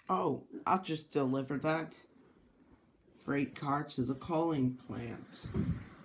Oh, I'll just deliver that freight car to the coaling plant.